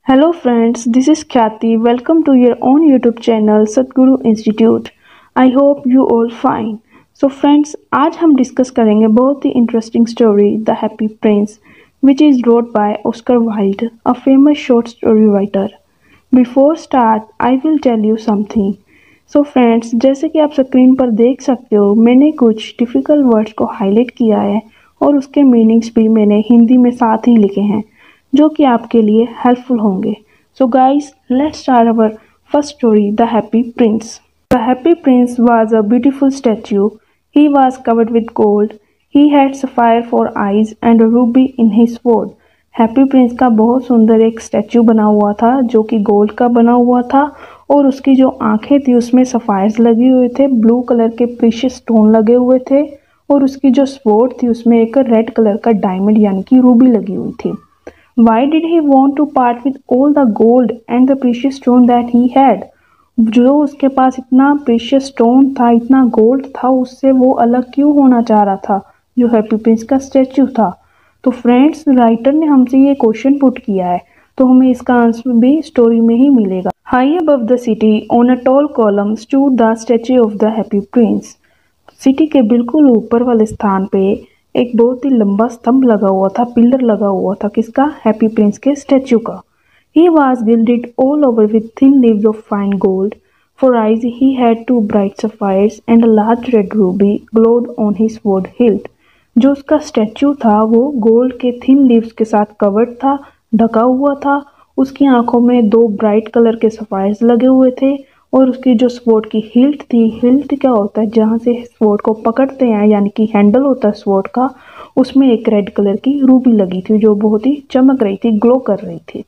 Hello friends, this is Khyati. Welcome to your own YouTube channel Sadhguru Institute. I hope you all fine. So friends, आज हम discuss करेंगे बहुत ही interesting story the happy Prince which is wrote by Oscar Wilde, a famous short story writer. Before start, I will tell you something. So friends, जैसे कि आप screen पर देख सकते हो, मैंने कुछ डिफिकल्ट वर्ड्स को हाईलाइट किया है और उसके मीनिंग्स भी मैंने हिंदी में साथ ही लिखे हैं जो कि आपके लिए हेल्पफुल होंगे. So guys, let's start our first story the happy Prince. The happy Prince was a beautiful statue. He was covered with gold. He had sapphire for eyes and ruby in his sword. Happy Prince का बहुत सुंदर एक statue बना हुआ था जो कि gold का बना हुआ था और उसकी जो आंखें थी उसमें सफायर्स लगे हुए थे, ब्लू कलर के प्रीशियस स्टोन लगे हुए थे और उसकी जो स्वॉर्ड थी उसमें एक रेड कलर का डायमंड यानी कि रूबी लगी हुई थी. Why did he want to part with all the gold and the precious stone that he had? जो उसके पास इतना प्रीशियस स्टोन था, इतना गोल्ड था, उससे वो अलग क्यों होना चाह रहा था जो हैप्पी प्रिंस का स्टैच्यू था. तो फ्रेंड्स, राइटर ने हमसे ये क्वेश्चन पुट किया है तो हमें इसका आंसर भी स्टोरी में ही मिलेगा. High above the city on a tall column stood the statue of the happy Prince. City के बिल्कुल ऊपर वाले स्थान पे एक बहुत ही लंबा स्तंभ लगा हुआ था, पिलर लगा हुआ था. किसका? हैप्पी प्रिंस के स्टैच्यू का. He was gilded all over with thin leaves of fine gold. For eyes he had two bright sapphires and a large red ruby glowed on his sword hilt. जो उसका statue था वो gold के thin leaves के साथ covered था, ढका हुआ था. उसकी आंखों में दो ब्राइट कलर के सफायर्स लगे हुए थे और उसकी जो स्वॉर्ड की हिल्ट थी, हिल्ट क्या होता है, जहाँ से स्वॉर्ड को पकड़ते हैं यानी कि हैंडल होता है स्वॉर्ड का, उसमें एक रेड कलर की रूबी लगी थी जो बहुत ही चमक रही थी, ग्लो कर रही थी.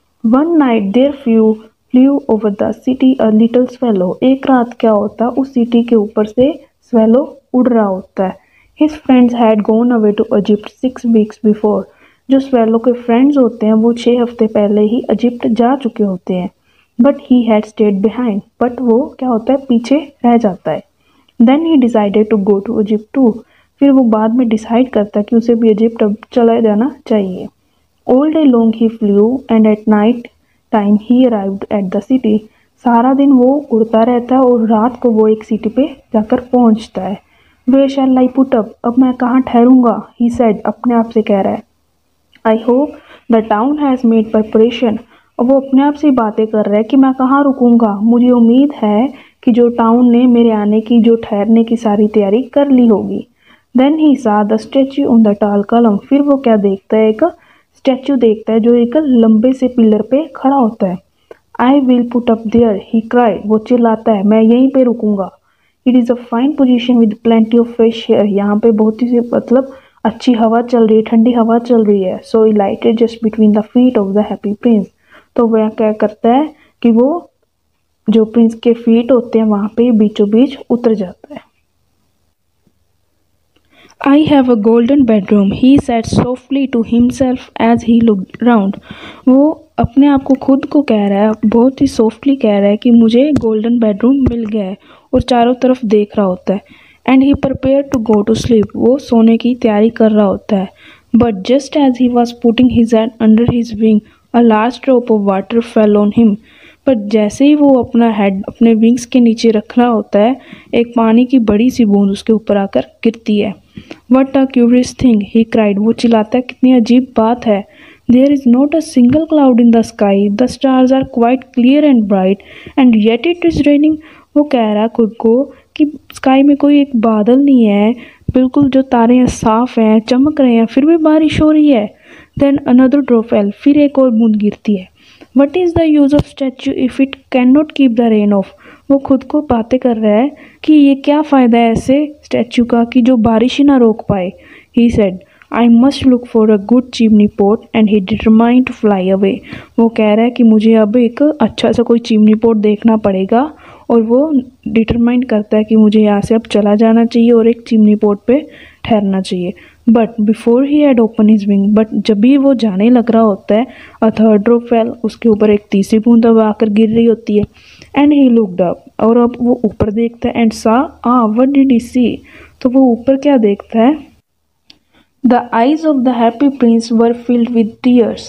One night there flew over the city a little swallow. एक रात क्या होता है, उस सिटी के ऊपर से स्वेलो उड़ रहा होता है. His friends had gone away to Egypt 6 weeks before. जो स्वेलो के फ्रेंड्स होते हैं वो 6 हफ्ते पहले ही इजिप्ट जा चुके होते हैं. But he had stayed behind. बट वो क्या होता है, पीछे रह जाता है. Then he decided to go to Egypt too. फिर वो बाद में डिसाइड करता है कि उसे भी इजिप्ट अब चला जाना चाहिए. All day long he flew and at night time he arrived at the city. सारा दिन वो उड़ता रहता है और रात को वो एक सिटी पे जाकर पहुंचता है. Where shall I put up. अब मैं कहाँ ठहरूंगा, ही सेड, अपने आप से कह रहा है. I hope the town has made preparation. और वो अपने आप से बातें कर रहा है कि मैं कहाँ रुकूंगा. मुझे उम्मीद है कि जो टाउन ने मेरे आने की, जो ठहरने की सारी तैयारी कर ली होगी. Then he saw the statue on the tall column. फिर वो क्या देखता है, एक स्टैच्यू देखता है जो एक लंबे से पिलर पे खड़ा होता है. I will put up there, he cried. वो चिल्लाता है, मैं यहीं पे रुकूंगा. It is a fine position with plenty of fresh air. यहाँ पे बहुत ही मतलब अच्छी हवा चल रही है, ठंडी हवा चल रही है. So he lighted just between the feet of the happy Prince. तो वह क्या करता है कि वो जो प्रिंस के फीट होते हैं वहां पे बीचों बीच उतर जाता है. I have a golden bedroom, he said softly to himself as he looked round. वो अपने आप को खुद को कह रहा है, बहुत ही सॉफ्टली कह रहा है कि मुझे गोल्डन बेडरूम मिल गया है, और चारों तरफ देख रहा होता है. And he prepare to go to sleep. वो सोने की तैयारी कर रहा होता है. But just as he was putting his hand under his wing a large drop of water fell on him. पर जैसे ही वो अपना हेड अपने विंग्स के नीचे रख रहा होता है, एक पानी की बड़ी सी बूंद उसके ऊपर आकर गिरती है. What a curious thing, he cried. वो चिल्लाता है, कितनी अजीब बात है. There is not a single cloud in the sky. The stars are quite clear and bright and yet it is raining. वो कह रहा खुद को कि स्काई में कोई एक बादल नहीं है, बिल्कुल जो तारे हैं साफ हैं, चमक रहे हैं, फिर भी बारिश हो रही है. Then another drop fell. फिर एक और बूंद गिरती है. What is the use of statue if it can not keep the rain off. वो खुद को बातें कर रहा है कि ये क्या फ़ायदा है ऐसे स्टैच्यू का कि जो बारिश ही ना रोक पाए. He said, I must look for a good chimney pot and he determined to fly away. वो कह रहा है कि मुझे अब एक अच्छा सा कोई चिमनी पोट देखना पड़ेगा और वो डिटरमाइंड करता है कि मुझे यहाँ से अब चला जाना चाहिए और एक चिमनी पोट पे ठहरना चाहिए. But before he had open his wing. But जब भी वो जाने लग रहा होता है, अ थर्ड ड्रॉप फेल. उसके ऊपर एक तीसरी बूंद अब आकर गिर रही होती है. And he looked up. और अब वो ऊपर देखता है. एंड सा व्हाट डिड ही सी. तो वो ऊपर क्या देखता है, the eyes of the happy Prince were filled with tears.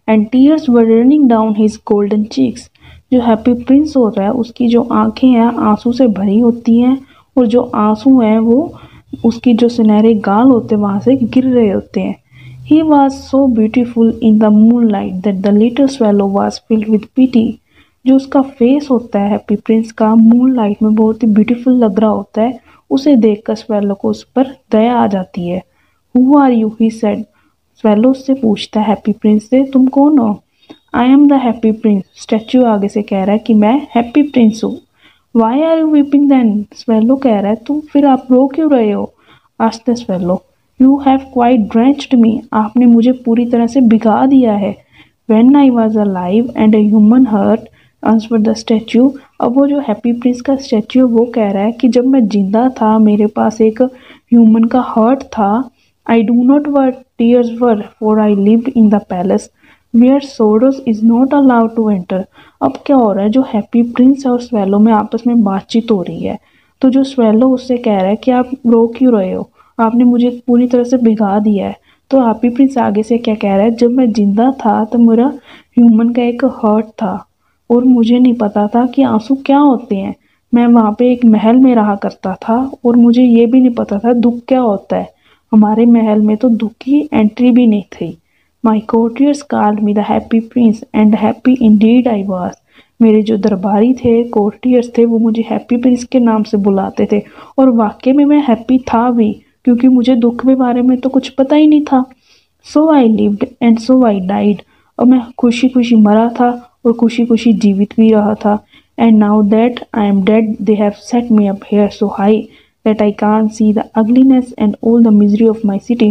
And tears were running down his golden cheeks. जो हैप्पी प्रिंस होता है उसकी जो आंखें हैं आंसू से भरी होती हैं, और जो आंसू हैं वो उसकी जो सुनहरे गाल होते हैं वहाँ से गिर रहे होते हैं। He was so beautiful in the moonlight that the little swallow was filled with pity। जो उसका फेस होता है हैप्पी प्रिंस का मून लाइट में बहुत ही ब्यूटीफुल लग रहा होता है, उसे देखकर स्वेलो को उस पर दया आ जाती है। Who are you? he said। Swallow उससे पूछता है हैप्पी प्रिंस से, तुम कौन हो? I am the happy Prince. Statue आगे से कह रहा है कि मैं हैप्पी प्रिंस हूँ। Why are you weeping then? Swallow कह रहा है तुम फिर आप रो क्यों रहे हो? Asked swallow. You have quite drenched me. आपने मुझे पूरी तरह से भिगा दिया है। When I was alive and a human heart, answered the statue। अब वो जो हैप्पी प्रिंस का स्टैच्यू वो कह रहा है कि जब मैं जिंदा था मेरे पास एक ह्यूमन का हार्ट था। I do not what tears were, for I lived in the palace where sorrows is not allowed to enter। अब क्या हो रहा है, जो हैप्पी प्रिंस और स्वेलो में आपस में बातचीत हो रही है, तो जो स्वेलो उससे कह रहा है कि आप रो क्यों रहे हो, आपने मुझे पूरी तरह से भिगा दिया है। तो हैप्पी प्रिंस आगे से क्या कह रहा है, जब मैं जिंदा था तो मेरा ह्यूमन का एक हार्ट था और मुझे नहीं पता था कि आंसू क्या होते हैं। मैं वहाँ पे एक महल में रहा करता था और मुझे ये भी नहीं पता था दुख क्या होता है। हमारे महल में तो दुख की एंट्री भी नहीं थी। माई courtiers called me the happy prince and happy indeed I was। मेरे जो दरबारी थे, कोर्टियर्स थे, वो मुझे हैप्पी प्रिंस के नाम से बुलाते थे और वाकई में मैं हैप्पी था भी, क्योंकि मुझे दुख के बारे में तो कुछ पता ही नहीं था। So I lived and so I died. और मैं खुशी खुशी मरा था और खुशी खुशी जीवित भी रहा था। And now that I am dead they have set me up here so high that I can't see the ugliness and all the misery of my city.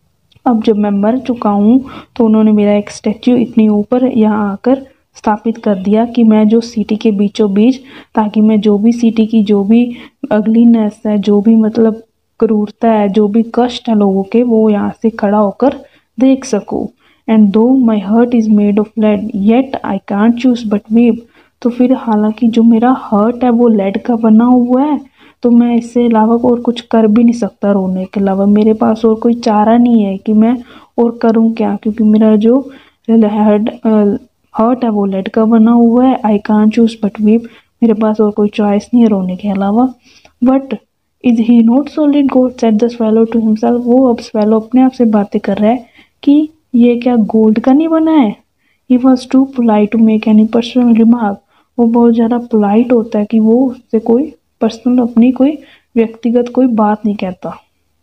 अब जब मैं मर चुका हूँ तो उन्होंने मेरा एक स्टैच्यू इतनी ऊपर यहाँ आकर स्थापित कर दिया कि मैं जो सिटी के बीचों बीच, ताकि मैं जो भी सिटी की जो भी अगलीनेस है, जो भी मतलब क्रूरता है, जो भी कष्ट है लोगों के, वो यहाँ से खड़ा होकर देख सकूँ। And though my heart is made of lead yet I can't choose but weep. तो फिर हालांकि जो मेरा हर्ट है वो लेड का बना हुआ है, तो मैं इससे अलावा और कुछ कर भी नहीं सकता रोने के अलावा। मेरे पास और कोई चारा नहीं है कि मैं और करूं क्या, क्योंकि मेरा जो हर्ट है वो लेड का बना हुआ है। I can't choose but weep. मेरे पास और कोई चॉइस नहीं है रोने के अलावा। But is he not solid gold said the swallow to himself. वो अब स्वेलो अपने आप से बातें कर रहा है कि ये क्या गोल्ड का नहीं बना है। He was too polite to make any personal remark. वो बहुत ज़्यादा पोलाइट होता है कि वो उससे कोई पर्सनल अपनी कोई व्यक्तिगत कोई बात नहीं कहता।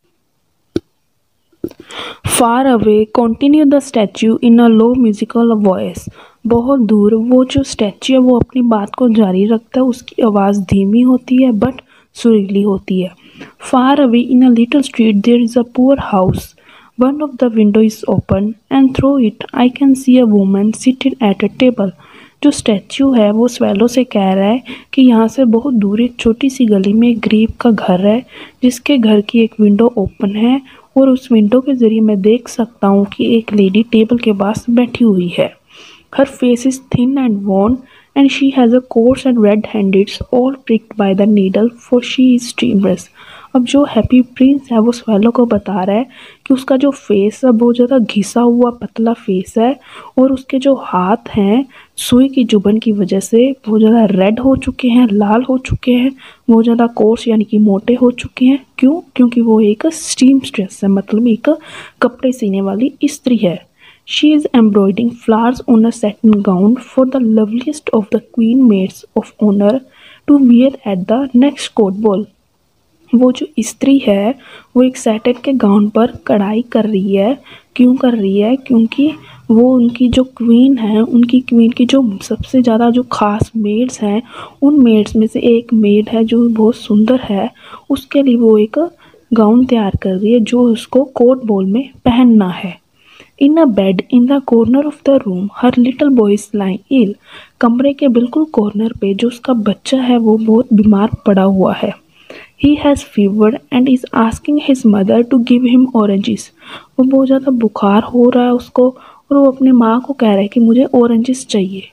Far away continue the statue in a low musical voice. बहुत दूर वो जो स्टैच्यू है वो अपनी बात को जारी रखता है, उसकी आवाज़ धीमी होती है बट सुरीली होती है। Far away in a little street there is a poor house. One of the window is open and through it I can see a woman seated at a table. जो स्टैच्यू है वो swallow से कह रहा है कि यहाँ से बहुत दूर एक छोटी सी गली में एक गरीब का घर है, जिसके घर की एक विंडो ओपन है और उस विंडो के ज़रिए मैं देख सकता हूँ कि एक लेडी टेबल के पास बैठी हुई है। Her face is thin and worn and she has a coarse and red hands all pricked by the needle for she is dreamless। अब जो हैप्पी प्रिंस है वो स्वेलो को बता रहा है कि उसका जो फेस है बहुत ज़्यादा घिसा हुआ पतला फेस है और उसके जो हाथ हैं सुई की जुबन की वजह से बहुत ज़्यादा रेड हो चुके हैं, लाल हो चुके हैं, बहुत ज़्यादा कोर्स यानी कि मोटे हो चुके हैं। क्यों? क्योंकि वो एक स्टीमस्ट्रेस है, मतलब एक कपड़े सीने वाली स्त्री है। She is embroidering flowers on a satin gown for the loveliest of the queen maids of honor to wear at the next court ball। वो जो स्त्री है वो एक सैटिन के गाउन पर कढ़ाई कर रही है। क्यों कर रही है? क्योंकि वो उनकी जो क्वीन है, उनकी क्वीन की जो सबसे ज़्यादा जो खास मेड्स हैं, उन मेड्स में से एक मेड है जो बहुत सुंदर है, उसके लिए वो एक गाउन तैयार कर रही है जो उसको कोर्ट बॉल में पहनना है। In a bed in the corner of the room her little boy is lying ill. कमरे के बिल्कुल कॉर्नर पे जो उसका बच्चा है वो बहुत बीमार पड़ा हुआ है। He has fever and is asking his mother to give him oranges. वो बहुत ज़्यादा बुखार हो रहा है उसको और वो अपनी माँ को कह रहा है कि मुझे ऑरेंजेस चाहिए।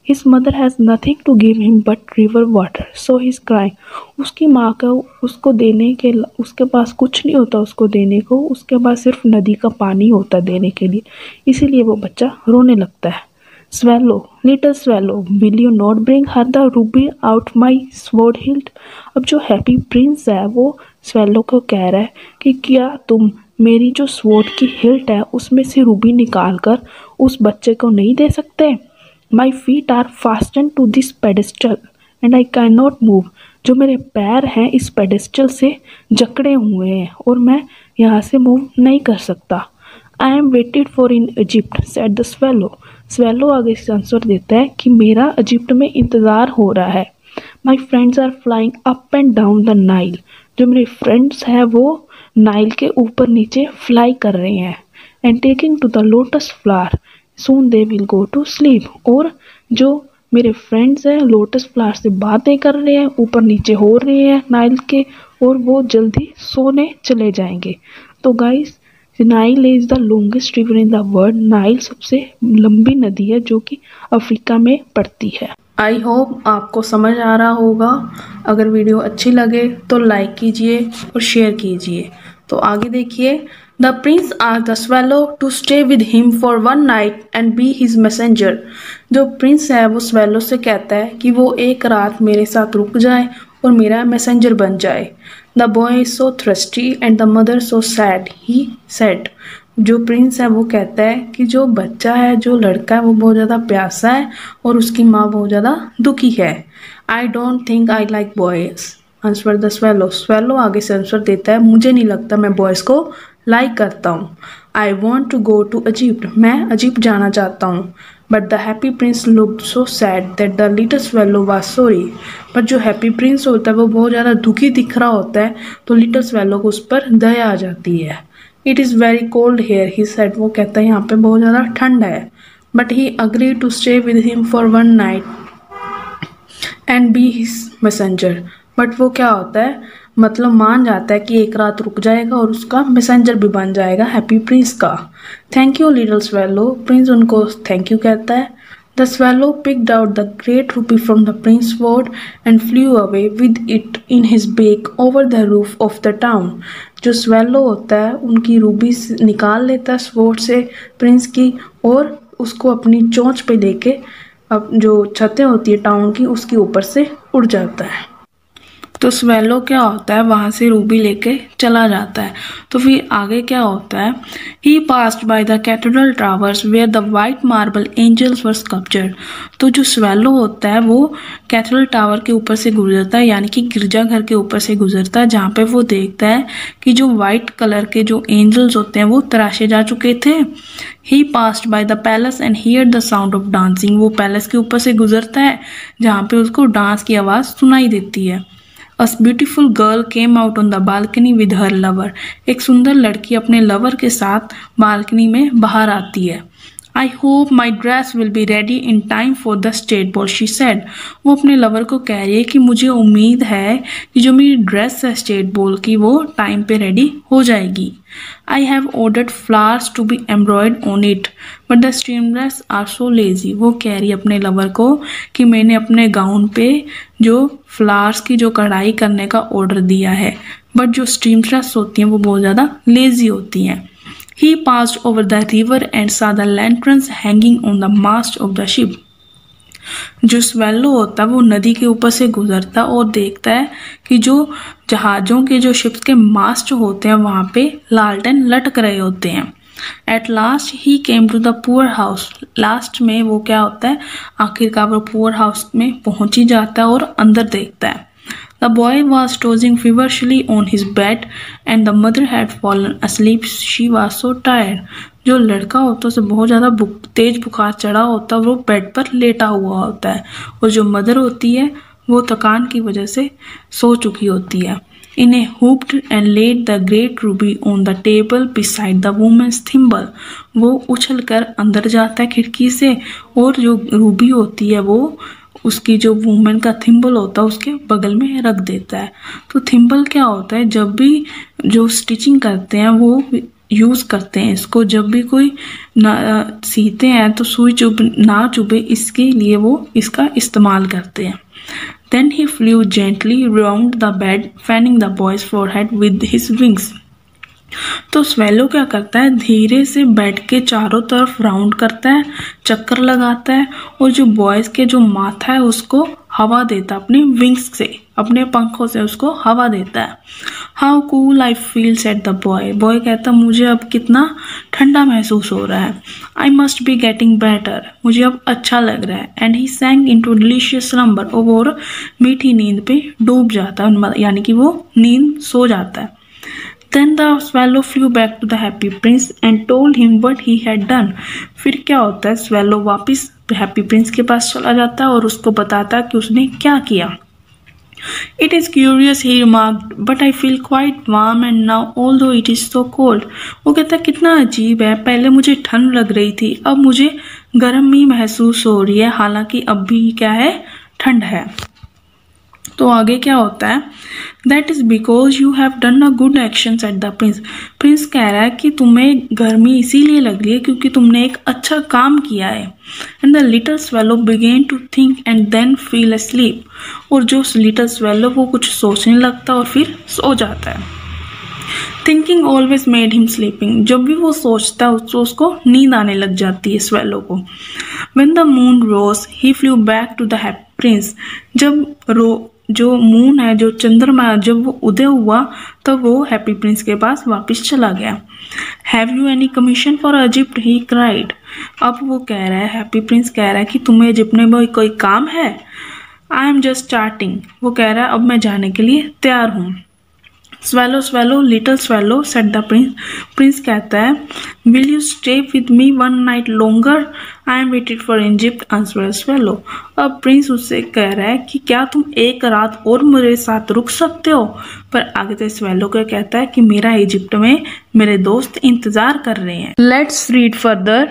His mother has nothing to give him but river water so he is crying. उसकी माँ का उसको देने के उसके पास कुछ नहीं होता उसको देने को, उसके पास सिर्फ नदी का पानी होता देने के लिए, इसीलिए वो बच्चा रोने लगता है। Swallow, little swallow, will you not bring her the ruby out my sword hilt? अब जो हैप्पी प्रिंस है वो स्वेलो को कह रहा है कि क्या तुम मेरी जो स्वॉर्ड की हिल्ट है उसमें से रूबी निकाल कर उस बच्चे को नहीं दे सकते? My feet are fasten to this pedestal and I can not move. जो मेरे पैर हैं इस पेडेस्टल से जकड़े हुए हैं और मैं यहाँ से मूव नहीं कर सकता। I am waited for in Egypt said the swallow. Swallow आगे से आंसर देता है कि मेरा इजिप्ट में इंतज़ार हो रहा है। My friends are flying up and down the Nile. जो मेरे फ्रेंड्स हैं वो नाइल के ऊपर नीचे फ्लाई कर रहे हैं। And taking to the lotus flower soon they will go to sleep. और जो मेरे फ्रेंड्स हैं लोटस फ्लावर से बातें कर रहे हैं, ऊपर नीचे हो रहे हैं नाइल के, और वो जल्दी सोने चले जाएंगे। तो guys, Nile is the longest river in the world. Nile सबसे लंबी नदी है जो कि अफ्रीका में पड़ती है। आई होप आपको समझ आ रहा होगा। अगर वीडियो अच्छी लगे तो लाइक कीजिए और शेयर कीजिए। तो आगे देखिए। The prince asked the swallow to stay with him for one night and be his messenger. जो प्रिंस है वो स्वेलो से कहता है कि वो एक रात मेरे साथ रुक जाए और मेरा मैसेंजर बन जाए। The boy is so thirsty and the mother so sad he said. जो प्रिंस है वो कहता है कि जो बच्चा है, जो लड़का है, वो बहुत ज़्यादा प्यासा है और उसकी माँ बहुत ज़्यादा दुखी है। I don't think I like boys answer the swallow. Swallow आगे से आंसर देता है, मुझे नहीं लगता मैं बॉयज़ को लाइक करता हूँ। I want to go to Egypt, मैं इजिप्ट जाना चाहता हूँ। But the happy Prince looked so sad that the little swallow was sorry. पर जो हैप्पी प्रिंस होता है वो बहुत ज़्यादा दुखी दिख रहा होता है, तो लिटिल स्वेलो को उस पर दया आ जाती है। It is very cold here he said. वो कहता है यहाँ पे बहुत ज़्यादा ठंड है। But he agree to stay with him for one night and be his messenger. But वो क्या होता है, मतलब मान जाता है कि एक रात रुक जाएगा और उसका मैसेंजर भी बन जाएगा हैप्पी प्रिंस का। Thank you little swallow. Prince उनको थैंक यू कहता है। The swallow picked out the great ruby from the prince sword and flew away with it in his beak over the roof of the town. जो swallow होता है उनकी Ruby निकाल लेता है स्वॉर्ड से प्रिंस की और उसको अपनी चोंच पे लेके अब जो छतें होती है टाउन की उसके ऊपर से उड़ जाता है। तो स्वेलो क्या होता है वहाँ से रूबी लेके चला जाता है। तो फिर आगे क्या होता है, he passed by the cathedral towers where the white marble angels were sculptured. तो जो स्वेलो होता है वो कैथेड्रल टावर के ऊपर से गुजरता है, यानी कि गिरजाघर के ऊपर से गुजरता है, जहाँ पे वो देखता है कि जो वाइट कलर के जो एंजल्स होते हैं वो तराशे जा चुके थे। He passed by the palace and hear the sound of dancing. वो पैलेस के ऊपर से गुजरता है जहाँ पे उसको डांस की आवाज़ सुनाई देती है। A beautiful girl came out on the balcony with her lover. एक सुंदर लड़की अपने लवर के साथ बालकनी में बाहर आती है। I hope my dress will be ready in time for the state ball, she said. वो अपने लवर को कह रही है कि मुझे उम्मीद है कि जो मेरी ड्रेस है स्टेट बॉल की वो टाइम पे रेडी हो जाएगी। I have ordered flowers to be embroidered on it, but the seamstress are so lazy. वो कह रही है अपने लवर को कि मैंने अपने गाउन पे जो फ्लावर्स की जो कढ़ाई करने का ऑर्डर दिया है, बट जो seamstress होती हैं वो बहुत ज़्यादा लेजी होती हैं। He passed over the river and saw the lanterns hanging on the mast of the ship. जो स्वेलो होता है वो नदी के ऊपर से गुजरता है और देखता है कि जो जहाज़ों के जो शिप्स के मास्ट होते हैं वहाँ पे लालटेन लटक रहे होते हैं। At last he came to the poor house. Last में वो क्या होता है, आखिरकार वो पुअर हाउस में पहुँच ही जाता है और अंदर देखता है। The boy was tossing feverishly on his bed and the mother had fallen asleep. She was so tired. जो लड़का होता है उसे बहुत ज़्यादा तेज बुखार चढ़ा होता है, वो बेड पर लेटा हुआ होता है और जो मदर होती है वो थकान की वजह से सो चुकी होती है। In a hooped and laid the great ruby on the table beside the woman's thimble. वो उछल कर अंदर जाता है खिड़की से और जो रूबी होती है वो उसकी जो वूमेन का थिम्बल होता है उसके बगल में रख देता है। तो थिम्बल क्या होता है, जब भी जो स्टिचिंग करते हैं वो यूज़ करते हैं इसको, जब भी कोई सीते हैं तो सुई ना चुभे इसके लिए वो इसका इस्तेमाल करते हैं। Then he flew gently round the bed, fanning the boy's forehead with his wings. तो स्वेलो क्या करता है, धीरे से बेड के चारों तरफ राउंड करता है, चक्कर लगाता है और जो बॉयज के जो माथा है उसको हवा देता है अपने विंग्स से, अपने पंखों से उसको हवा देता है। How cool I feel said the boy. Boy कहता मुझे अब कितना ठंडा महसूस हो रहा है। I must be getting better, मुझे अब अच्छा लग रहा है। And he sank into delicious slumber, और मीठी नींद पे डूब जाता है, यानी कि वो नींद सो जाता है। Then the swallow flew back to the happy prince and told him what he had done. फिर क्या होता है, swallow वापिस हैप्पी प्रिंस के पास चला जाता है और उसको बताता है कि उसने क्या किया। It is curious, he remarked, but I feel quite warm and now, although it is so cold. वो कहता है कितना अजीब है, पहले मुझे ठंड लग रही थी, अब मुझे गर्म ही महसूस हो रही है, हालांकि अब भी क्या है, ठंड है। तो आगे क्या होता है, that is because you have done a good action at the prince. Prince कह रहा है कि तुम्हें गर्मी इसीलिए लग रही है क्योंकि तुमने एक अच्छा काम किया है। And the little swallow began to think and then feel asleep. और जो लिटिल स्वेलो वो कुछ सोचने लगता है और फिर सो जाता है। Thinking always made him sleeping. जब भी वो सोचता है तो उसको नींद आने लग जाती है स्वेलो को। When the moon rose he flew back to the happy Prince. जब जो मून है, जो चंद्रमा, जब वो उदय हुआ तब वो हैप्पी प्रिंस के पास वापस चला गया। Have you any commission for Egypt, he cried. अब वो कह रहा है, हैप्पी प्रिंस कह रहा है कि तुम्हें इजिप्ट में कोई काम है। I am just starting. वो कह रहा है अब मैं जाने के लिए तैयार हूँ। Swallow swallow little swallow said the prince. Prince कहता है will you stay with me one night longer, I am waited for Egypt, answer swallow. अब प्रिंस उससे कह रहा है कि क्या तुम एक रात और मेरे साथ रुक सकते हो, पर आगे से स्वेलो को कहता है कि मेरा इजिप्ट में मेरे दोस्त इंतजार कर रहे हैं। Let's read further.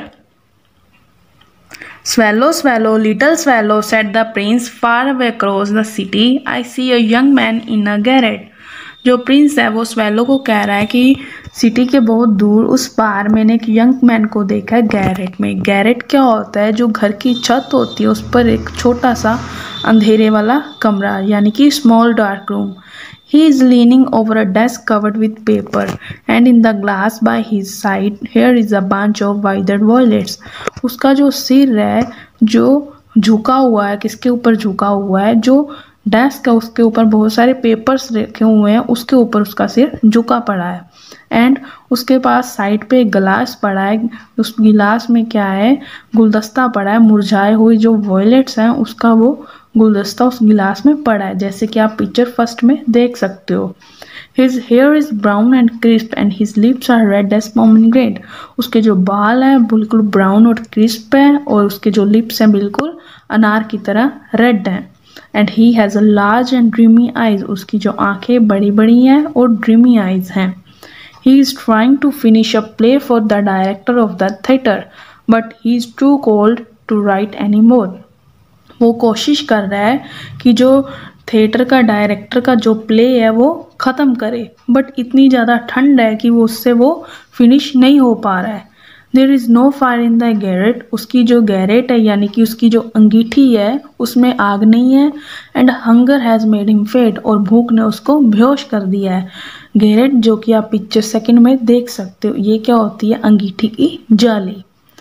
Swallow, swallow, little swallow, said the prince, far away across the city, I see a young man in a garret. जो प्रिंस है वो स्वेलो को कह रहा है कि सिटी के बहुत दूर उस पार मैंने एक यंग मैन को देखा है गैरेट में। गैरेट क्या होता है, जो घर की छत होती है उस पर एक छोटा सा अंधेरे वाला कमरा, यानी कि small dark room. He is leaning over a desk covered with paper, and in the glass by his side here is a bunch of withered violets. उसका जो सिर है जो झुका हुआ है, किसके ऊपर झुका हुआ है, जो डेस्क है उसके ऊपर बहुत सारे पेपर्स रखे हुए हैं, उसके ऊपर उसका सिर झुका पड़ा है। एंड उसके पास साइड पे एक गिलास पड़ा है, उस गिलास में क्या है, गुलदस्ता पड़ा है, मुरझाए हुए जो वॉयलेट्स हैं उसका वो गुलदस्ता उस गिलास में पड़ा है, जैसे कि आप पिक्चर फर्स्ट में देख सकते हो। His hair is brown and crisp and his lips are red as pomegranate. उसके जो बाल हैं बिल्कुल ब्राउन और क्रिस्प हैं और उसके जो लिप्स हैं बिल्कुल अनार की तरह रेड हैं। And he has a large and dreamy eyes. उसकी जो आंखें बड़ी बड़ी हैं और ड्रीमी आईज हैं। He is trying to finish a play for the director of the theatre, but he is too cold to write anymore. वो कोशिश कर रहा है कि जो थिएटर का डायरेक्टर का जो प्ले है वो ख़त्म करे, बट इतनी ज़्यादा ठंड है कि वो उससे वो फिनिश नहीं हो पा रहा है। There is no fire in the garret. उसकी जो गैरेट है यानी कि उसकी जो अंगीठी है उसमें आग नहीं है। And hunger has made him faint. और भूख ने उसको बेहोश कर दिया है। गैरेट जो कि आप पिक्चर सेकंड में देख सकते हो, ये क्या होती है, अंगीठी की जाली।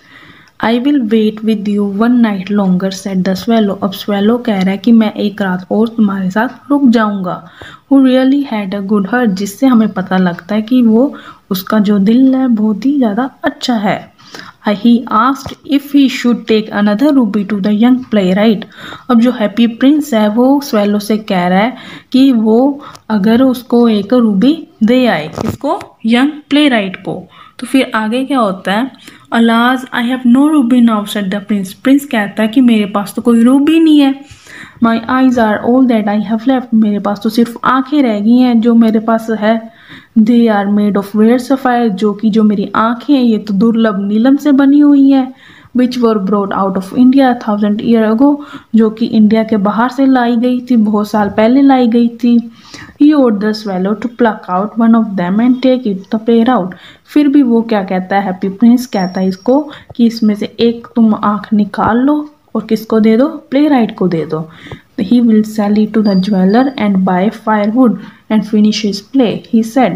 I will wait with you one night longer said the swallow. अब स्वेलो कह रहा है कि मैं एक रात और तुम्हारे साथ रुक जाऊंगा। वो really had a good heart, जिससे हमें पता लगता है कि वो उसका जो दिल है बहुत ही ज़्यादा अच्छा है। He asked if he should take another ruby to the young playwright. अब जो हैप्पी प्रिंस है वो स्वेलो से कह रहा है कि वो अगर उसको एक रूबी दे आए, इसको यंग प्ले राइट को। तो फिर आगे क्या होता है, alas I have no ruby now said the prince. Prince कहता है कि मेरे पास तो कोई रूबी नहीं है। My eyes are all that I have left. मेरे पास तो सिर्फ आंखें रह गई हैं जो मेरे पास है। They are made of rare sapphire. जो कि जो मेरी आंखें हैं ये तो दुर्लभ नीलम से बनी हुई है। Which were brought out of India 1000 year ago, जो कि इंडिया के बाहर से लाई गई थी, बहुत साल पहले लाई गई थी। ही ordered the swallow to pluck out one of them and take it the player out। फिर भी वो क्या कहता है, हैप्पी प्रिंस कहता है इसको कि इसमें से एक तुम आंख निकाल लो और किसको दे दो, प्ले राइट को दे दो। He will sell it to the jeweller and buy firewood and finish his play, he said.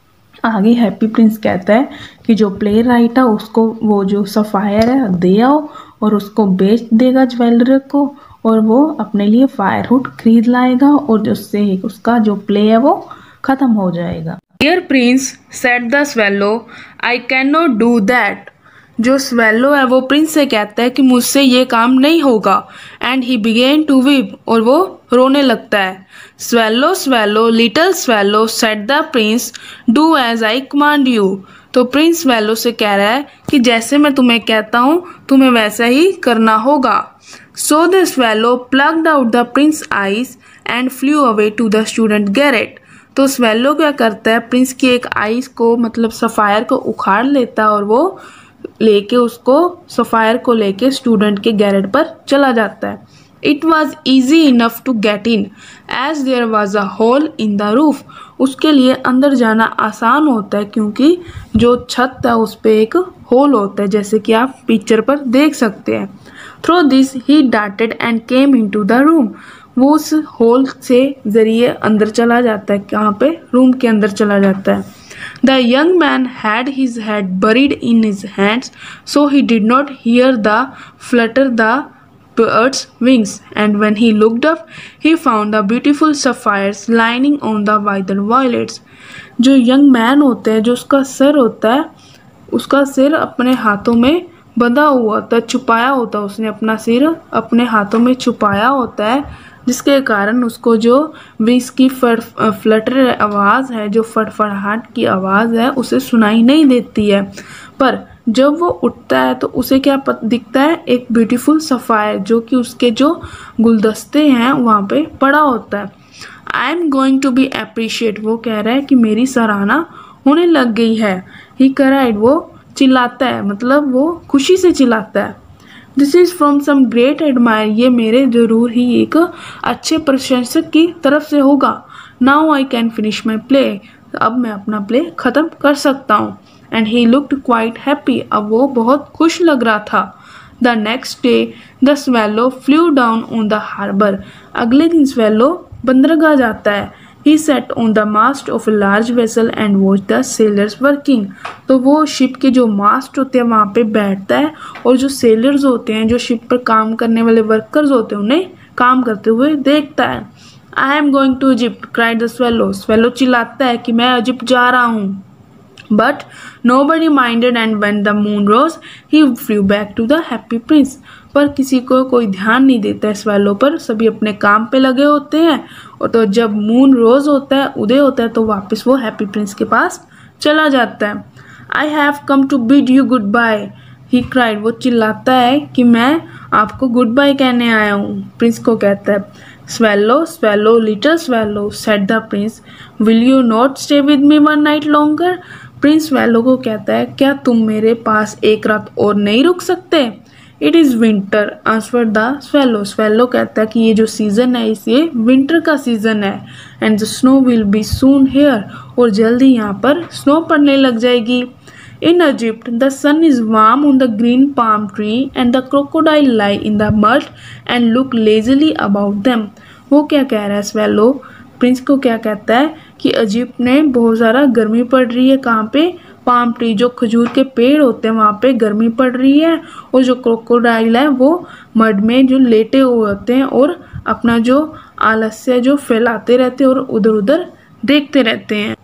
आगे हैप्पी प्रिंस कहता है कि जो प्ले राइट है उसको वो जो सफ़ायर है दे आओ और उसको बेच देगा ज्वेलर को, और वो अपने लिए फायरवुड खरीद लाएगा और उससे उसका जो प्ले है वो ख़त्म हो जाएगा। Dear prince said the swallow, I can not do that. जो स्वेलो है वो प्रिंस से कहता है कि मुझसे ये काम नहीं होगा। And he began to weep, और वो रोने लगता है। Swallow swallow little swallow said the prince, do as I command you. तो प्रिंस स्वेलो से कह रहा है कि जैसे मैं तुम्हें कहता हूँ तुम्हें वैसा ही करना होगा। So the swallow plucked out the prince eyes and flew away to the student garret. तो स्वेलो क्या करता है, प्रिंस की एक आईज को मतलब सफ़ायर को उखाड़ लेता है और वो लेके उसको सफ़ायर को लेके स्टूडेंट के गैरेट पर चला जाता है। It was easy enough to get in as there was a hole in the roof. उसके लिए अंदर जाना आसान होता है क्योंकि जो छत है उस पर एक होल होता है, जैसे कि आप पिक्चर पर देख सकते हैं। Through this he darted and came into the room. वो उस होल से ज़रिए अंदर चला जाता है, कहाँ पे, रूम के अंदर चला जाता है। The young man had his head buried in his hands, so he did not hear the flutter the bird's wings. And when he looked up, he found the beautiful sapphires lining on the white violets. जो young man होता है, जो उसका sir होता है, उसका सिर अपने हाथों में बंधा हुआ होता है, छुपाया होता है, उसने अपना सिर अपने हाथों में छुपाया होता है, जिसके कारण उसको जो विंग्स की फ्लटर आवाज़ है, जो फड़फड़ाहट की आवाज़ है, उसे सुनाई नहीं देती है। पर जब वो उठता है तो उसे क्या दिखता है, एक ब्यूटीफुल सफ़ायर जो कि उसके जो गुलदस्ते हैं वहाँ पे पड़ा होता है। I am going to be appreciate, वो कह रहा है कि मेरी सराहना होने लग गई है। ही क्राइड, वो चिल्लाता है, मतलब वो खुशी से चिल्लाता है। This is from some great admirer, ये मेरे ज़रूर ही एक अच्छे प्रशंसक की तरफ से होगा। Now I can finish my play, अब मैं अपना प्ले ख़त्म कर सकता हूँ। And he looked quite happy, अब वो बहुत खुश लग रहा था। The next day the swallow flew down on the harbour, अगले दिन स्वेलो बंदरगाह जाता है। He sat on the mast of a large vessel and watched the sailors working। तो वो शिप के जो मास्ट होते हैं वहाँ पे बैठता है और जो सेलर्स होते हैं, जो शिप पर काम करने वाले वर्कर्स होते हैं, उन्हें काम करते हुए देखता है। I am going to Egypt, cried the swallow। Swallow चिल्लाता है कि मैं इजिप्ट जा रहा हूँ। But nobody minded and when the moon rose, he flew back to the happy prince। पर किसी को कोई ध्यान नहीं देता है स्वेलो पर, सभी अपने काम पे लगे होते हैं। और तो जब मून रोज होता है, उदय होता है, तो वापस वो हैप्पी प्रिंस के पास चला जाता है। I have come to bid you goodbye, he cried, वो चिल्लाता है कि मैं आपको गुड बाय कहने आया हूँ। प्रिंस को कहता है, swallow swallow little swallow said the prince, will you not stay with me one night longer. Prince swallow को कहता है, क्या तुम मेरे पास एक रात और नहीं रुक सकते। It is winter, answer the swallow. Swallow कहता है कि ये जो सीज़न है ये विंटर का सीज़न है। And the snow will be soon here, और जल्दी यहाँ पर स्नो पड़ने लग जाएगी। In Egypt the sun is warm on the green palm tree and the crocodile lie in the mud and look lazily about them. वो क्या कह रहा है स्वेलो, प्रिंस को क्या कहता है कि इजिप्ट में बहुत ज़्यादा गर्मी पड़ रही है। कहाँ पे, पाम ट्री, जो खजूर के पेड़ होते हैं वहाँ पे गर्मी पड़ रही है। और जो क्रोकोडाइल है वो मड में जो लेटे हुए होते हैं और अपना जो आलस्य जो फैलाते रहते हैं और उधर उधर देखते रहते हैं।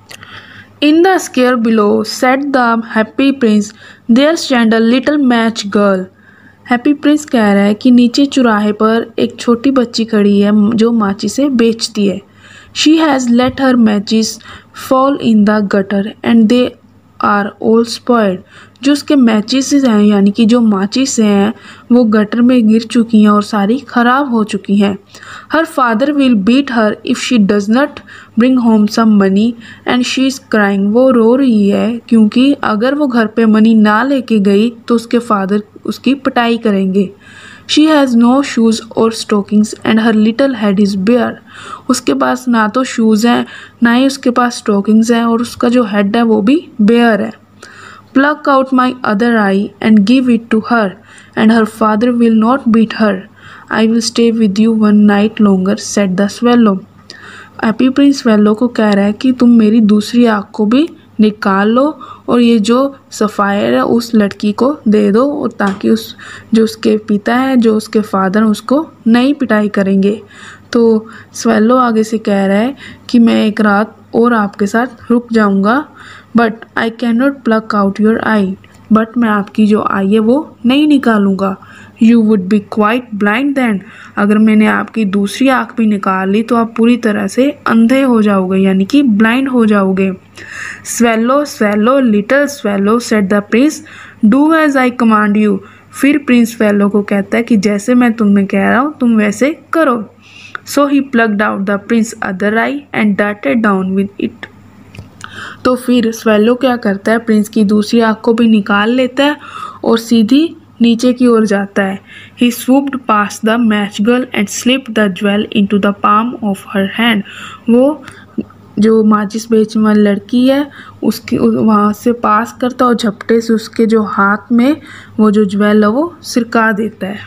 In the square below set the happy prince, there stand a little match girl. Happy prince कह रहा है कि नीचे चौराहे पर एक छोटी बच्ची खड़ी है जो माचिसे बेचती है। She has let her matches fall in the gutter and they are all spoiled. जो उसके मैचिस हैं, यानी कि जो माचिस हैं, वो गटर में गिर चुकी हैं और सारी ख़राब हो चुकी हैं। Her father will beat her if she does not bring home some money and she is crying. वो रो रही है क्योंकि अगर वो घर पे मनी ना लेके गई तो उसके फादर उसकी पिटाई करेंगे। She has no shoes or stockings and her little head is bare. उसके पास ना तो शूज़ हैं, ना ही उसके पास स्टॉकिंग्स हैं, और उसका जो हेड है वो भी बेयर है। Pluck out my other eye and give it to her, and her father will not beat her. I will stay with you one night longer, said the swallow. Happy prince swallow को कह रहा है कि तुम मेरी दूसरी आँख को भी निकाल लो और ये जो सफ़ायर है उस लड़की को दे दो, और ताकि उस जो उसके पिता है, जो उसके फादर, उसको नई पिटाई करेंगे। तो स्वेलो आगे से कह रहा है कि मैं एक रात और आपके साथ रुक जाऊंगा, but I can not pluck out your eye, but मैं आपकी जो आई है वो नहीं निकालूंगा। You would be quite blind then, अगर मैंने आपकी दूसरी आँख भी निकाल ली तो आप पूरी तरह से अंधे हो जाओगे, यानी कि ब्लाइंड हो जाओगे। Swallow swallow little swallow said the prince, do as I command you. फिर प्रिंस स्वेलो को कहता है कि जैसे मैं तुम्हें कह रहा हूँ तुम वैसे करो। So he plucked out the prince other eye and darted down with it. तो फिर स्वेलो क्या करता है, प्रिंस की दूसरी आँख को भी निकाल लेता है और सीधी नीचे की ओर जाता है। He swooped past the match girl and slipped the jewel into the palm of her hand. वो जो माचिस बेचने वाली लड़की है उसकी वहाँ से पास करता है और झपटे से उसके जो हाथ में वो जो ज्वेल है वो सिरका देता है।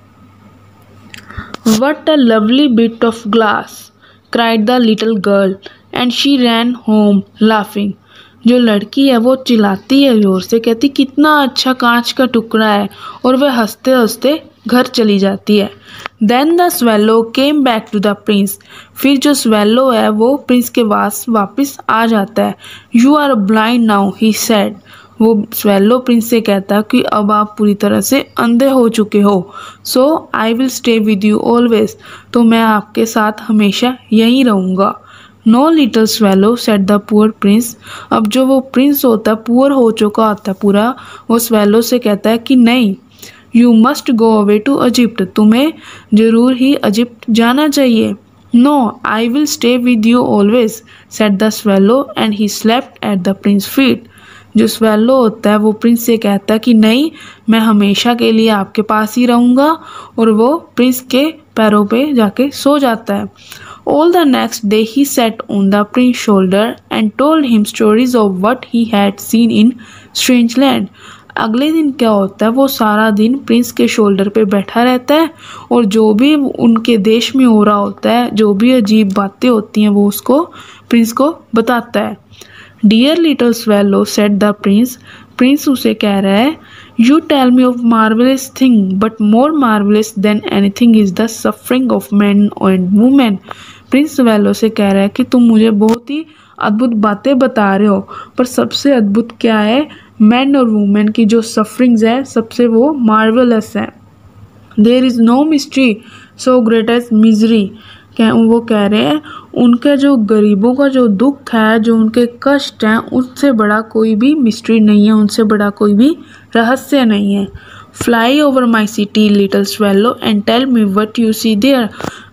What a lovely bit of glass, cried the little girl, and she ran home laughing. जो लड़की है वो चिल्लाती है जोर से, कहती कितना अच्छा कांच का टुकड़ा है, और वह हंसते हंसते घर चली जाती है। Then the swallow came back to the prince. फिर जो स्वेलो है वो प्रिंस के पास वापस आ जाता है। You are blind now, he said. वो स्वेलो प्रिंस से कहता है कि अब आप पूरी तरह से अंधे हो चुके हो। So I will stay with you always, तो मैं आपके साथ हमेशा यहीं रहूँगा। No little swallow said the poor prince. अब जो वो प्रिंस होता है, पुअर हो चुका होता है पूरा, वो स्वेलो से कहता है कि नहीं, you must go away to Egypt, तुम्हें जरूर ही इजिप्ट जाना चाहिए। No, I will stay with you always, said the swallow and he slept at the prince feet. जो स्वेलो होता है वो प्रिंस से कहता है कि नहीं, मैं हमेशा के लिए आपके पास ही रहूँगा, और वो प्रिंस के पैरों पे जाके सो जाता है। All the next day he sat on the prince's shoulder and told him stories of what he had seen in strange land. अगले दिन क्या होता है, वो सारा दिन प्रिंस के शोल्डर पे बैठा रहता है और जो भी उनके देश में हो रहा होता है, जो भी अजीब बातें होती हैं, वो उसको प्रिंस को बताता है। Dear little swallow said the prince. Prince उसे कह रहा है, you tell me of marvellous thing, but more marvellous than anything is the suffering of man and women. Prince swallow से कह रहा है कि तुम मुझे बहुत ही अद्भुत बातें बता रहे हो, पर सबसे अद्भुत क्या है, मैन और वुमेन की जो सफरिंग्स है सबसे वो मार्वलस है। There is no mystery so great as misery. वो कह रहे हैं उनके जो गरीबों का जो दुख है, जो उनके कष्ट हैं, उससे बड़ा कोई भी मिस्ट्री नहीं है, उनसे बड़ा कोई भी रहस्य नहीं है। Fly over my city little swallow and tell me what you see there.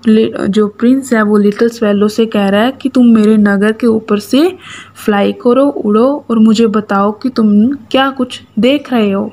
जो प्रिंस है वो लिटिल स्वेलो से कह रहा है कि तुम मेरे नगर के ऊपर से फ्लाई करो, उड़ो, और मुझे बताओ कि तुम क्या कुछ देख रहे हो।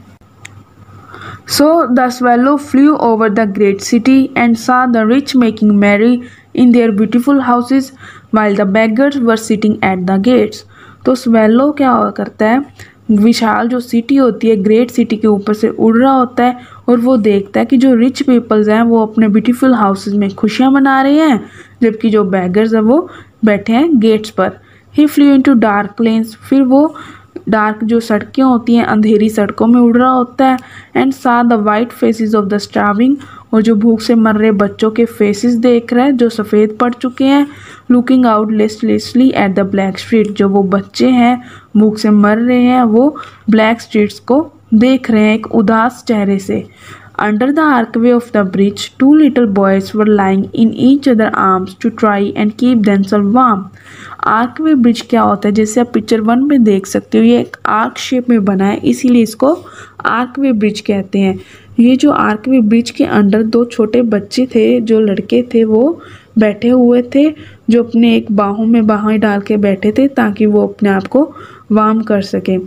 So the swallow flew over the great city and saw the rich making merry in their beautiful houses while the beggars were sitting at the gates. तो स्वेलो क्या करता है, विशाल जो सिटी होती है, ग्रेट सिटी के ऊपर से उड़ रहा होता है और वो देखता है कि जो रिच पीपल्स हैं वो अपने ब्यूटीफुल हाउसेस में खुशियाँ मना रहे हैं, जबकि जो बेगर्स हैं वो बैठे हैं गेट्स पर। He flew into dark lanes. फिर वो डार्क जो सड़कें होती हैं, अंधेरी सड़कों में उड़ रहा होता है। And saw the white faces of the starving. और जो भूख से मर रहे बच्चों के फेसेस देख रहा है जो सफ़ेद पड़ चुके हैं। Looking out listlessly at the black street. जो वो बच्चे हैं भूख से मर रहे हैं, वो ब्लैक स्ट्रीट्स को देख रहे हैं एक उदास चेहरे से। Under the archway of the bridge, two little boys were lying in each other's arms to try and keep themselves warm. Archway bridge क्या होता है, जैसे आप पिक्चर 1 में देख सकते हो, ये एक आर्क शेप में बना है, इसीलिए इसको आर्कवे ब्रिज कहते हैं। ये जो आर्कवे ब्रिज के अंडर दो छोटे बच्चे थे, जो लड़के थे, वो बैठे हुए थे, जो अपने एक बाहों में बाहें डाल के बैठे थे ताकि वो अपने आप को वार्म कर सकें।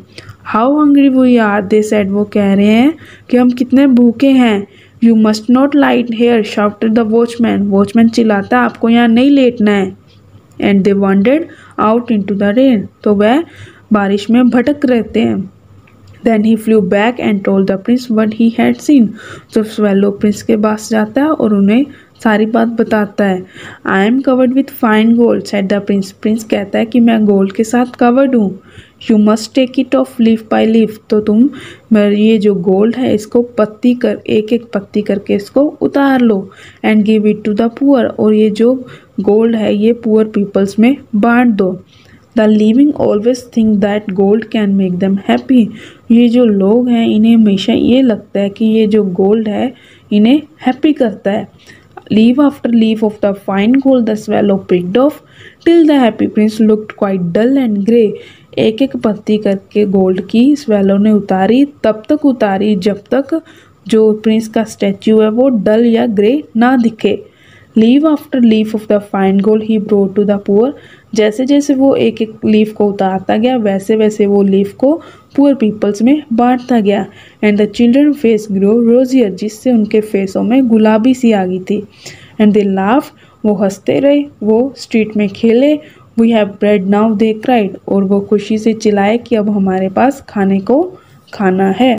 How hungry we are, they said, वो कह रहे हैं कि हम कितने भूखे हैं। You must not lie here, shouted the watchman, watchman चिल्लाता आपको यहाँ नहीं लेटना है। And they wandered out into the rain, तो वह बारिश में भटक रहते हैं। Then he flew back and told the prince what he had seen. तो स्वेलो प्रिंस के पास जाता है और उन्हें सारी बात बताता है। I am covered with fine gold, said the prince. Prince कहता है कि मैं गोल्ड के साथ कवर्ड हूँ। You must take it off leaf by leaf. तो तुम ये जो गोल्ड है इसको पत्ती कर एक एक पत्ती करके इसको उतार लो। And give it to the poor. और ये जो गोल्ड है ये पुअर पीपल्स में बांट दो। The living always think that gold can make them happy. ये जो लोग हैं इन्हें हमेशा ये लगता है कि ये जो गोल्ड है इन्हें हैप्पी करता है। Leaf after leaf of the fine gold the swallow picked off till the happy Prince looked quite dull and grey. एक एक पत्ती करके गोल्ड की स्वेलो ने उतारी, तब तक उतारी जब तक जो प्रिंस का स्टैच्यू है वो डल या ग्रे ना दिखे। Leaf after leaf of the fine gold he brought to the poor. जैसे जैसे वो एक एक लीफ को उतारता गया वैसे वैसे वो लीफ को पुअर पीपल्स में बांटता गया। And the children face grow rosier, जिससे उनके फेसों में गुलाबी सी आ गई थी। एंड दे लाफ, वो हंसते रहे, वो स्ट्रीट में खेले। We have bread now, they cried, और वो खुशी से चिल्लाए कि अब हमारे पास खाने को खाना है।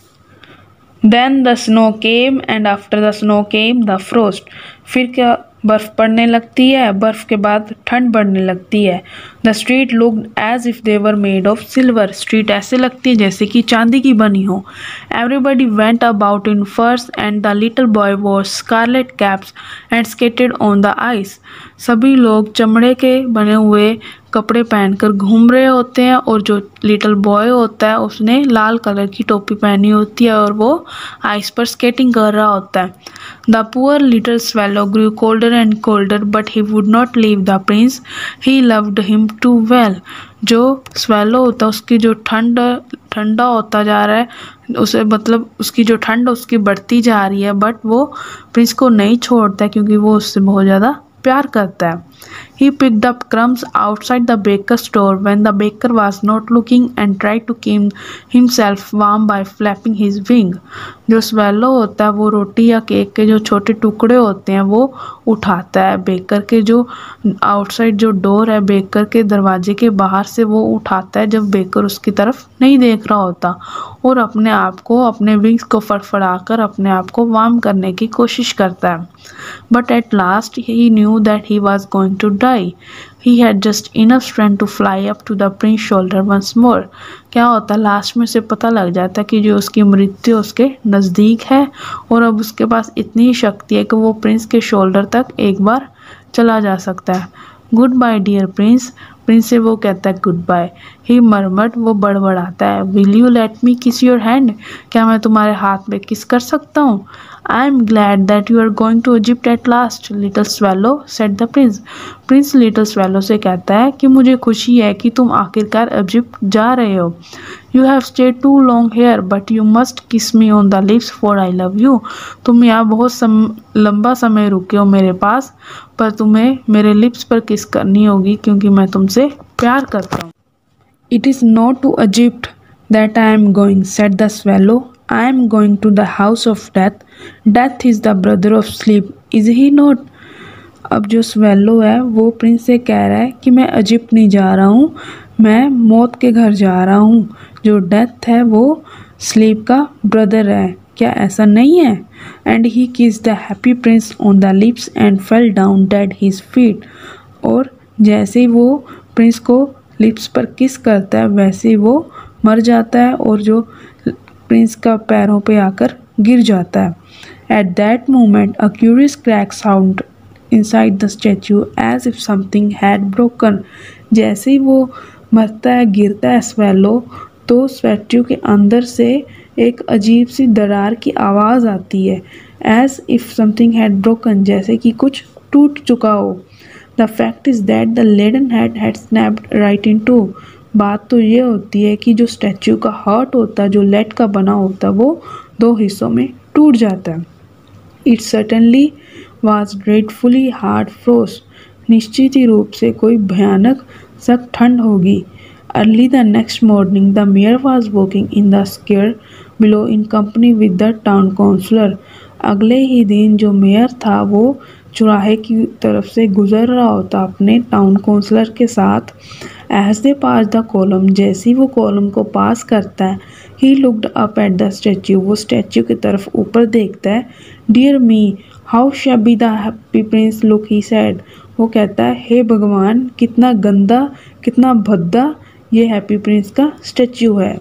Then the snow came and after the snow came the frost. फिर क्या बर्फ़ पड़ने लगती है, बर्फ़ के बाद ठंड बढ़ने लगती है। The street looked as if they were made of silver. Street ऐसे लगती है जैसे कि चांदी की बनी हो। Everybody went about in furs and the little boy wore scarlet caps and skated on the ice. सभी लोग चमड़े के बने हुए कपड़े पहनकर घूम रहे होते हैं और जो लिटिल बॉय होता है उसने लाल कलर की टोपी पहनी होती है और वो आइस पर स्केटिंग कर रहा होता है। The poor little swallow grew colder and colder but he would not leave the prince, he loved him too well. जो स्वेलो होता है उसकी जो ठंडा होता जा रहा है, उसे मतलब उसकी जो ठंड उसकी बढ़ती जा रही है, बट वो प्रिंस को नहीं छोड़ता क्योंकि वो उससे बहुत ज़्यादा प्यार करता है। He picked up crumbs outside the baker's door when the baker was not looking and tried to keep himself warm by flapping his wing. जो स्वेलो होता है वो रोटी या केक के जो छोटे टुकड़े होते हैं वो उठाता है, बेकर के जो आउटसाइड जो डोर है बेकर के दरवाजे के बाहर से वो उठाता है जब बेकर उसकी तरफ नहीं देख रहा होता, और अपने आप को अपने विंग्स को फड़फड़ाकर अपने आप को वार्म करने की कोशिश करता है। But at last he knew that he was going to die. He had just enough strength to fly up to the prince's shoulder once more. क्या होता लास्ट में से पता लग जाता कि जो उसकी मृत्यु उसके नज़दीक है और अब उसके पास इतनी शक्ति है कि वो प्रिंस के शोल्डर तक एक बार चला जा सकता है। Goodbye dear prince, prince से वो कहता है गुड बाय। ही मरमट, वो बड़बड़ाता है, विल यू लेट मी किस योर हैंड, क्या मैं तुम्हारे हाथ में किस कर सकता हूँ। I am glad that you are going to Egypt at last little swallow, said the prince. Prince little swallow से कहता है कि मुझे खुशी है कि तुम आखिरकार इजिप्ट जा रहे हो। You have stayed too long here but you must kiss me on the lips for I love you. तुम यहाँ बहुत लंबा समय रुके हो मेरे पास, पर तुम्हें मेरे लिप्स पर किस करनी होगी क्योंकि मैं तुमसे प्यार करता हूँ। It is not to Egypt that I am going, said the swallow, I am going to the house of death. Death is the brother of sleep, is he not? अब जो स्वेलो है वो प्रिंस से कह रहा है कि मैं इजिप्ट नहीं जा रहा हूँ, मैं मौत के घर जा रहा हूँ। जो डेथ है वो स्लीप का ब्रदर है, क्या ऐसा नहीं है? And he kissed the happy prince on the lips and fell down dead his feet. और जैसे ही वो प्रिंस को लिप्स पर किस करता है वैसे ही वो मर जाता है और जो प्रिंस का पैरों पे आकर गिर जाता है। At that moment a curious crack sound inside the statue as if something had broken. जैसे ही वो मरता है गिरता है स्वेलो, तो स्टैच्यू के अंदर से एक अजीब सी दरार की आवाज़ आती है, as if something had broken, जैसे कि कुछ टूट चुका हो। The fact is that the leaden head had snapped right in two. बात तो ये होती है कि जो स्टैच्यू का हार्ट होता है, जो लेड का बना होता है, वो दो हिस्सों में टूट जाता है। It certainly was dreadfully hard frost. निश्चित ही रूप से कोई भयानक सख्त ठंड होगी। Early the next morning, the mayor was walking in the square below in company with the town councillor. अगले ही दिन जो मेयर था वो चौराहे की तरफ से गुजर रहा होता अपने टाउन काउंसलर के साथ। As they pass the column, जैसे ही वो कॉलम को पास करता है, he looked up at the statue, वो स्टैच्यू की तरफ ऊपर देखता है। Dear me, how shabby the happy Prince look, he said. वो कहता है, हे भगवान, कितना गंदा, कितना भद्दा ये हैप्पी प्रिंस का स्टैच्यू है।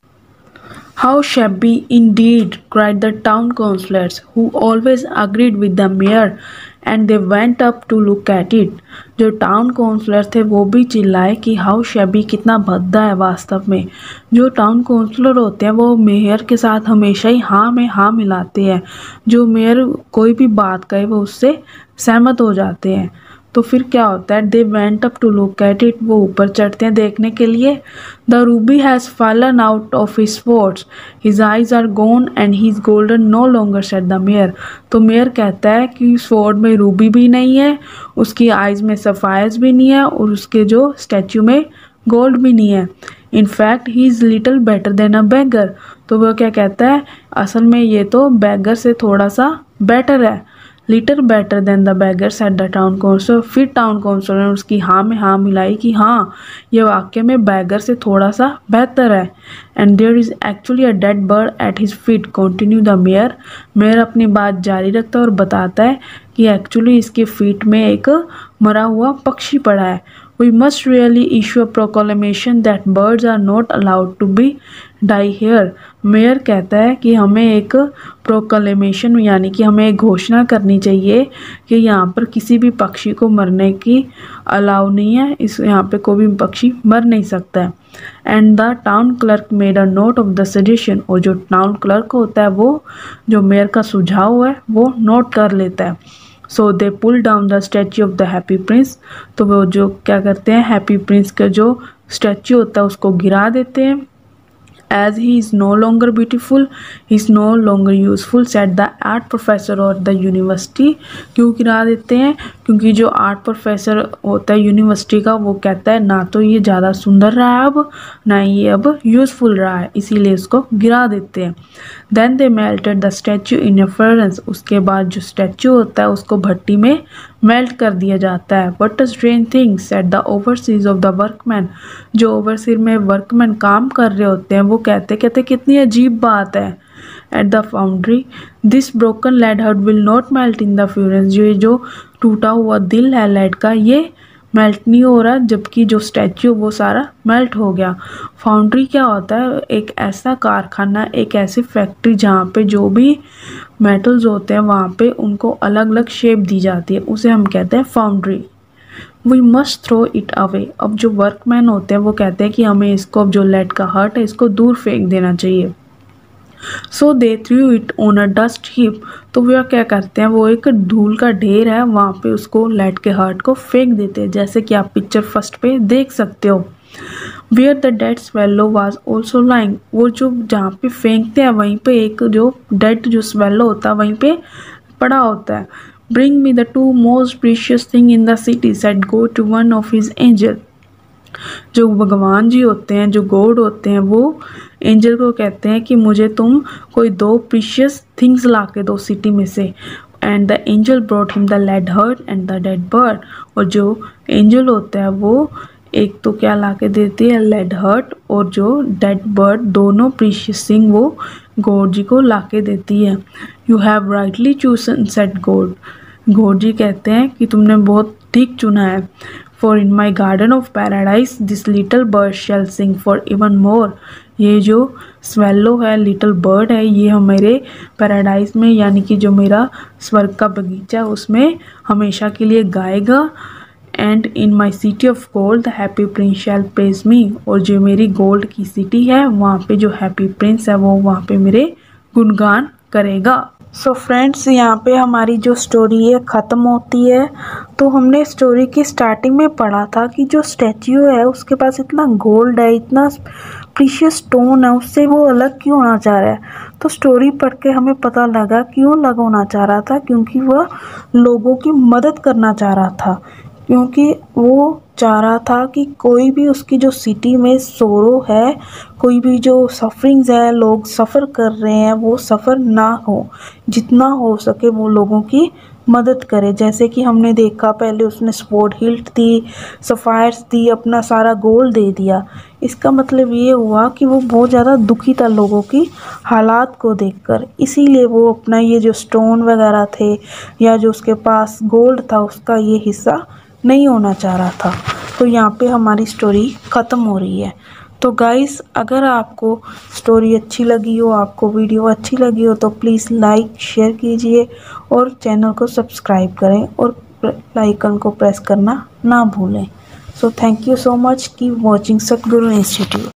How shabby indeed, cried the town councillors, who always agreed with the mayor, and they went up to look at it. जो टाउन काउंसलर थे वो भी चिल्लाए कि हाउ शैबी, कितना भद्दा है। वास्तव में जो टाउन काउंसलर होते हैं वो मेयर के साथ हमेशा ही हाँ में हाँ मिलाते हैं। जो मेयर कोई भी बात कहे वो उससे सहमत हो जाते हैं। तो फिर क्या होता है, they went up to look at it, वो ऊपर चढ़ते हैं देखने के लिए। The ruby has fallen out of his sports, his eyes are gone and he is golden no longer, said the mayor. तो मेयर कहता है कि स्वॉर्ड में रूबी भी नहीं है, उसकी आइज में सफायर्स भी नहीं है, और उसके जो स्टैचू में गोल्ड भी नहीं है। In fact he is little better than a beggar. तो वह क्या कहता है, असल में ये तो बैगर से थोड़ा सा बेटर है। Little better than the beggar, said the town councillor. फिर टाउन काउंसलर ने उसकी हाँ में हाँ मिलाई कि हाँ, ये वाकई में बैगर से थोड़ा सा बेहतर है। And there is actually a dead bird at his feet, continue the mayor. Mayor अपनी बात जारी रखता है और बताता है कि एक्चुअली इसके फीट में एक मरा हुआ पक्षी पड़ा है। We must really issue a proclamation that birds are not allowed to be die here. Mayor कहता है कि हमें एक प्रोक्लेमेशन यानी कि हमें एक घोषणा करनी चाहिए कि यहाँ पर किसी भी पक्षी को मरने की अलाउ नहीं है, इस यहाँ पे कोई भी पक्षी मर नहीं सकता है। And the town clerk made a note of the suggestion, और जो टाउन क्लर्क होता है वो जो मेयर का सुझाव है वो नोट कर लेता है। So they pull down the statue of the happy Prince, तो वो जो क्या करते हैं, हैप्पी प्रिंस का जो स्टैच्यू होता है उसको गिरा देते हैं। As he is no longer beautiful, he is no longer useful, set the art professor और द यूनिवर्सिटी। क्यों गिरा देते हैं, क्योंकि जो आर्ट प्रोफेसर होता है यूनिवर्सिटी का वो कहता है ना तो ये ज़्यादा सुंदर रहा है अब, ना ये अब यूजफुल रहा है, इसीलिए इसको गिरा देते हैं। Then they melted the statue in a furnace, उसके बाद जो स्टैच्यू होता है उसको भट्टी में मेल्ट कर दिया जाता है। What a strange thing, said the overseers of the workman. जो ओवरसीर में वर्कमैन काम कर रहे होते हैं वो कहते कितनी अजीब बात है। At the foundry this broken lead heart will not melt in the furnace, जो टूटा हुआ दिल है लेड का ये मेल्ट नहीं हो रहा, जबकि जो स्टैच्यू वो सारा मेल्ट हो गया। फाउंड्री क्या होता है, एक ऐसा कारखाना, एक ऐसी फैक्ट्री जहाँ पे जो भी मेटल्स होते हैं वहाँ पे उनको अलग अलग शेप दी जाती है, उसे हम कहते हैं foundry. We must throw it away, अब जो वर्कमैन होते हैं वो कहते हैं कि हमें इसको, अब जो लेड का हर्ट है इसको दूर फेंक देना चाहिए। So they threw it on a dust heap, तो वह क्या करते हैं, वो एक धूल का ढेर है वहाँ पे उसको लेड के हर्ट को फेंक देते हैं, जैसे कि आप पिक्चर फर्स्ट पे देख सकते हो। Where the dead swallow was also lying, वो जो जहाँ पे फेंकते हैं वहीं पे एक जो डेड जो स्वेलो होता है वहीं पे पड़ा होता है। Bring me the two most precious thing in the city, said God to one of his angel. जो भगवान जी होते हैं, जो गॉड होते हैं, वो एंजल को कहते हैं कि मुझे तुम कोई दो प्रीशियस थिंग्स ला के दो सिटी में से। And the angel brought him the lead heart and the dead bird, और जो एंजल होता है वो एक तो क्या ला के देती है, लेड हर्ट और जो डेड बर्ड, दोनों प्रीशियस थिंग वो गॉड जी को ला के देती है। You have rightly chosen, said God. God ji कहते हैं कि तुमने बहुत ठीक चुना है। For in my garden of paradise this little bird shall sing for even more, ये जो स्वेलो है, लिटिल बर्ड है, ये हमारे पैराडाइज में यानी कि जो मेरा स्वर्ग का बगीचा है उसमें हमेशा के लिए गाएगा। And in my city of gold the happy Prince shall praise me, और जो मेरी गोल्ड की सिटी है वहाँ पे जो हैप्पी प्रिंस है वो वहाँ पे मेरे गुणगान करेगा। सो फ्रेंड्स, यहाँ पे हमारी जो स्टोरी है ख़त्म होती है। तो हमने स्टोरी की स्टार्टिंग में पढ़ा था कि जो स्टैच्यू है उसके पास इतना गोल्ड है, इतना प्रीशियस स्टोन है, उससे वो अलग क्यों होना चाह रहा है। तो स्टोरी पढ़ के हमें पता लगा क्यों अलग होना चाह रहा था, क्योंकि वह लोगों की मदद करना चाह रहा था, क्योंकि वो चाह रहा था कि कोई भी उसकी जो सिटी में सोरो है, कोई भी जो सफरिंग्स है, लोग सफ़र कर रहे हैं, वो सफ़र ना हो, जितना हो सके वो लोगों की मदद करे। जैसे कि हमने देखा पहले उसने स्पोर्ट हिल्ट दी, सफ़ायर्स दी, अपना सारा गोल्ड दे दिया। इसका मतलब ये हुआ कि वो बहुत ज़्यादा दुखी था लोगों की हालात को देखकर, इसीलिए वो अपना ये जो स्टोन वगैरह थे या जो उसके पास गोल्ड था उसका ये हिस्सा नहीं होना चाह रहा था। तो यहाँ पे हमारी स्टोरी ख़त्म हो रही है। तो गाइस, अगर आपको स्टोरी अच्छी लगी हो, आपको वीडियो अच्छी लगी हो, तो प्लीज़ लाइक शेयर कीजिए और चैनल को सब्सक्राइब करें और आइकन को प्रेस करना ना भूलें। So thank you so much, keep watching Satguru institute.